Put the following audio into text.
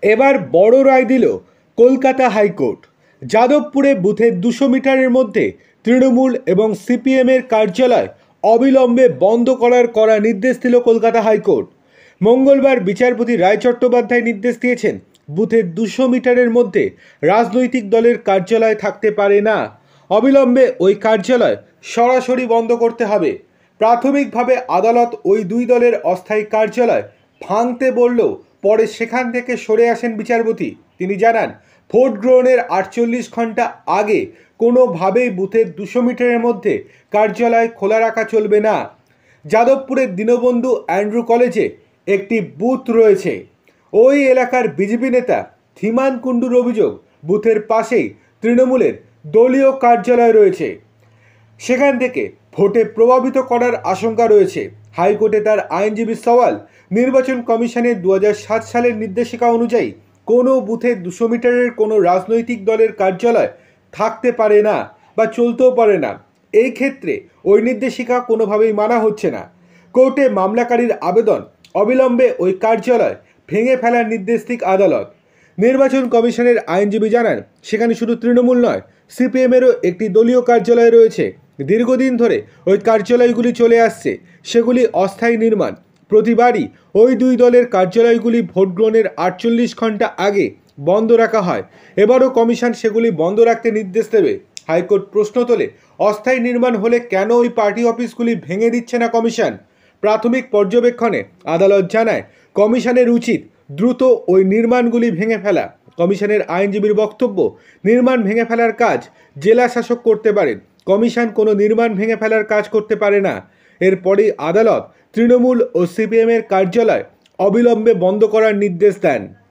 এবার বড় রায় দিল কলকাতা হাইকোর্ট। যাদবপুরে বুথের 200 মিটারের মধ্যে তৃণমূল এবং সিপিএমের কার্যালয় অবিলম্বে বন্ধ করার কড়া নির্দেশ দিল কলকাতা হাইকোর্ট। মঙ্গলবার বিচারপতি রায় চট্টোপাধ্যায় নির্দেশ দিয়েছেন, বুথের 200 মিটারের মধ্যে রাজনৈতিক দলের কার্যালয় থাকতে পারে না। অবিলম্বে ওই কার্যালয় সরাসরি বন্ধ করতে হবে। প্রাথমিকভাবে আদালত ওই দুই দলের অস্থায়ী কার্যালয় ভাঙতে বললেও পরে সেখান থেকে সরে আসেন বিচারপতি। তিনি জানান, ভোট গ্রহণের 48 ঘন্টা আগে কোনোভাবেই বুথের 200 মিটারের মধ্যে কার্যালয় খোলা রাখা চলবে না। যাদবপুরের দীনবন্ধু অ্যান্ড্রু কলেজে একটি বুথ রয়েছে। ওই এলাকার বিজেপি নেতা ধীমান কুণ্ডুর অভিযোগ, বুথের পাশেই তৃণমূলের দলীয় কার্যালয় রয়েছে, সেখান থেকে ভোটে প্রভাবিত করার আশঙ্কা রয়েছে। হাইকোর্টে তার আইনজীবী সওয়াল, নির্বাচন কমিশনের 2007 সালের নির্দেশিকা অনুযায়ী কোনো বুথে 200 মিটারের কোনো রাজনৈতিক দলের কার্যালয় থাকতে পারে না বা চলতেও পারে না। এই ক্ষেত্রে ওই নির্দেশিকা কোনোভাবেই মানা হচ্ছে না। কোর্টে মামলাকারীর আবেদন, অবিলম্বে ওই কার্যালয় ভেঙে ফেলার নির্দেশ দিক আদালত। নির্বাচন কমিশনের আইনজীবী জানান, সেখানে শুধু তৃণমূল নয়, সিপিএমেরও একটি দলীয় কার্যালয় রয়েছে। দীর্ঘদিন ধরে ওই কার্যালয়গুলি চলে আসছে, সেগুলি অস্থায়ী নির্মাণ। প্রতিবারই ওই দুই দলের কার্যালয়গুলি ভোট গ্রহণের 48 ঘন্টা আগে বন্ধ রাখা হয়। এবারও কমিশন সেগুলি বন্ধ রাখতে নির্দেশ দেবে। হাইকোর্ট প্রশ্ন তোলে, অস্থায়ী নির্মাণ হলে কেন ওই পার্টি অফিসগুলি ভেঙে দিচ্ছে না কমিশন? প্রাথমিক পর্যবেক্ষণে আদালত জানায়, কমিশনের উচিত দ্রুত ওই নির্মাণগুলি ভেঙে ফেলা। কমিশনের আইনজীবীর বক্তব্য, নির্মাণ ভেঙে ফেলার কাজ জেলা শাসক করতে পারেন, কমিশন কোনো নির্মাণ ভেঙে ফেলার কাজ করতে পারে না। এরপরেই আদালত তৃণমূল ও সিপিএমের কার্যালয় অবিলম্বে বন্ধ করার নির্দেশ দেন।